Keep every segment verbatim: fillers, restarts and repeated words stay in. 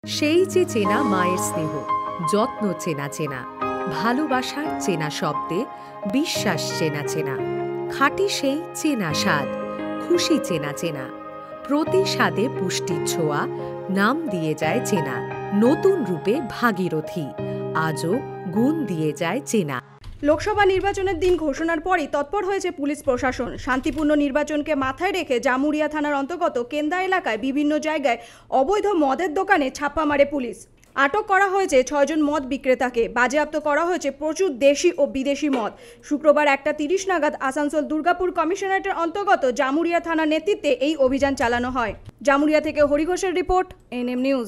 সেই যে চেনা মায়ের স্নেহ, যত্ন চেনা চেনা, ভালোবাসার চেনা শব্দে বিশ্বাস চেনা চেনা, খাঁটি সেই চেনা স্বাদ, খুশি চেনা চেনা, প্রতি স্বাদে পুষ্টির ছোঁয়া, নাম দিয়ে যায় চেনা, নতুন রূপে ভাগীরথী, আজও গুণ দিয়ে যায় চেনা। লোকসভা নির্বাচনের দিন ঘোষণার পরই তৎপর হয়েছে পুলিশ প্রশাসন। শান্তিপূর্ণ নির্বাচনকে মাথায় রেখে জামুরিয়া থানার অন্তর্গত কেন্দা এলাকায় বিভিন্ন জায়গায় অবৈধ মদের দোকানে ছাপ্পা মারে পুলিশ। আটক করা হয়েছে ছয়জন মদ বিক্রেতাকে, বাজেয়াপ্ত করা হয়েছে প্রচুর দেশি ও বিদেশি মদ। শুক্রবার একটা তিরিশ নাগাদ আসানসোল দুর্গাপুর কমিশনারেটের অন্তর্গত জামুরিয়া থানার নেতৃত্বে এই অভিযান চালানো হয়। জামুরিয়া থেকে হরি ঘোষের রিপোর্ট, এনএম নিউজ।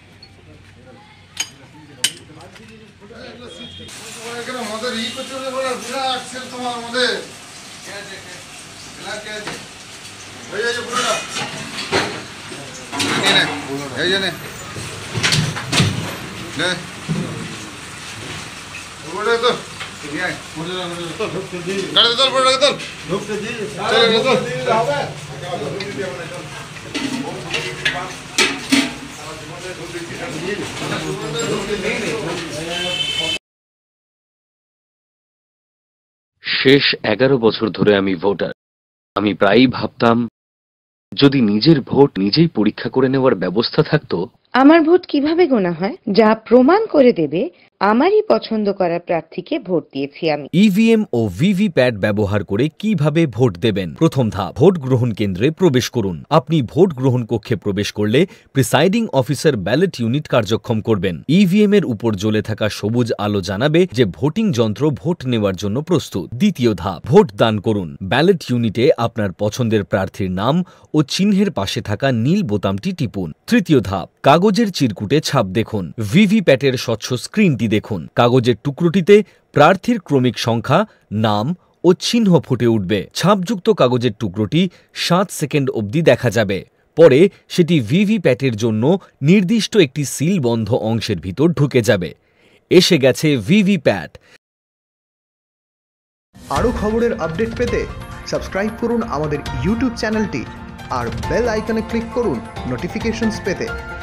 শেষ এগারো বছর ধরে আমি ভোটার। আমি প্রায়ই ভাবতাম, যদি নিজের ভোট নিজেই পরীক্ষা করে নেওয়ার ব্যবস্থা থাকতো। আমার ভোট কিভাবে গোনা হয়, যা প্রমাণ করে দেবে আমারই পছন্দ করা প্রার্থীকে ভোট দিয়েছি আমি। ইভিএম ও ভিভিপ্যাট ব্যবহার করে কিভাবে ভোট দেবেন। প্রথম ধাপ, ভোট গ্রহণ কেন্দ্রে প্রবেশ করুন। আপনি ভোট গ্রহণ কক্ষে প্রবেশ করলে প্রিসাইডিং অফিসার ব্যালট ইউনিট কার্যক্ষম করবেন। ইভিএম এর উপর জ্বলে থাকা সবুজ আলো জানাবে যে ভোটিং যন্ত্র ভোট নেওয়ার জন্য প্রস্তুত। দ্বিতীয় ধাপ, ভোট দান করুন। ব্যালট ইউনিটে আপনার পছন্দের প্রার্থীর নাম ও চিহ্নের পাশে থাকা নীল বোতামটি টিপুন। তৃতীয় ধাপ, কাগজের চিরকুটে ছাপ দেখুন। ভিভিপ্যাটের স্বচ্ছ স্ক্রিনটি দেখুন। কাগজের টুকরোটিতে প্রার্থীর ক্রমিক সংখ্যা, নাম ও চিহ্ন ফুটে উঠবে। ছাপযুক্ত কাগজের টুকরোটি সাত সেকেন্ড অবধি দেখা যাবে। পরে সেটি ভিভিপ্যাটের জন্য নির্দিষ্ট একটি সিলবন্ধ অংশের ভিতর ঢুকে যাবে। এসে গেছে ভিভিপ্যাট। আরও খবরের আপডেট পেতে সাবস্ক্রাইব করুন আমাদের ইউটিউব চ্যানেলটি আর বেল আইকনে ক্লিক করুন নোটিফিকেশনস পেতে।